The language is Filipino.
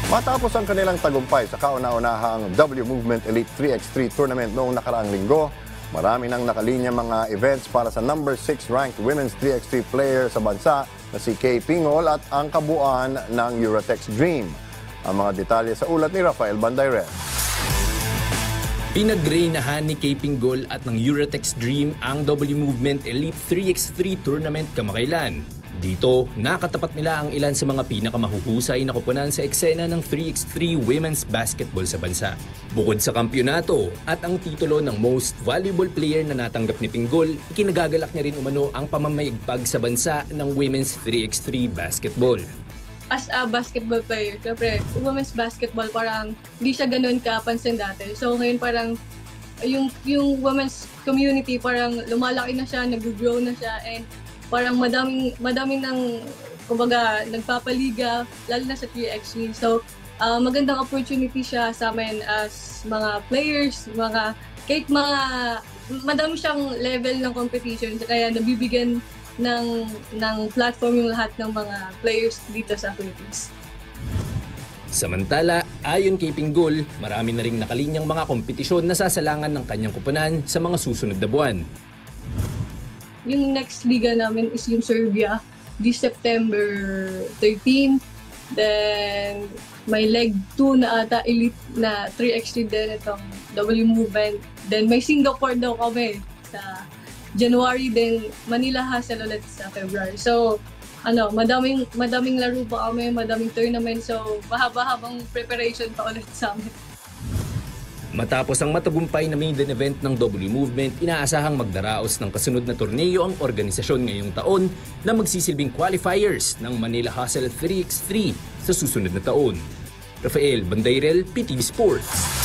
Matapos ang kanilang tagumpay sa kauna-unahang W Movement Elite 3x3 tournament noong nakaraang linggo, marami nang nakalinya mga events para sa number 6 ranked women's 3x3 player sa bansa na si Kay Pingol at ang kabuuan ng Eurotex Dream. Ang mga detalye sa ulat ni Rafael Bandayrel. Pinagreynahan ni Kay Pingol at ng Eurotex Dream ang W Movement Elite 3x3 tournament kamakailan. Dito, nakatapat nila ang ilan sa mga pinakamahuhusay na koponan sa eksena ng 3x3 women's basketball sa bansa. Bukod sa kampyonato at ang titulo ng most valuable player na natanggap ni Pingol, ikinagagalak niya rin umano ang pamamaigpag sa bansa ng women's 3x3 basketball. As a basketball player, syempre, women's basketball parang hindi siya ganun kapansin dati. So ngayon parang yung women's community parang lumalaki na siya, nag-grow na siya, and parang madaming ng, kumbaga, nagpapaliga, lalo na sa 3x3. So, magandang opportunity siya sa amin as mga players, kahit madami siyang level ng competition, kaya nabibigyan ng platform yung lahat ng mga players dito sa Philippines. Samantala, ayon kay Pingol, marami na ring nakalinyang mga kompetisyon na sasalangan ng kanyang koponan sa mga susunod na buwan. Yung next liga namin is yung Serbia, this September 13. Then, may leg 2 na ata, elite na 3x3 din itong W Movement. Then, may Singapore daw kami sa January, then Manila Hustle ulit sa February. So, madaming laro pa kami, madaming tournament. So, mahaba-habang preparation pa ulit sa amin. Matapos ang matagumpay na maiden event ng W Movement, inaasahang magdaraos ng kasunod na torneo ang organisasyon ngayong taon na magsisilbing qualifiers ng Manila Hustle 3x3 sa susunod na taon. Rafael Bandayrel, PTV Sports.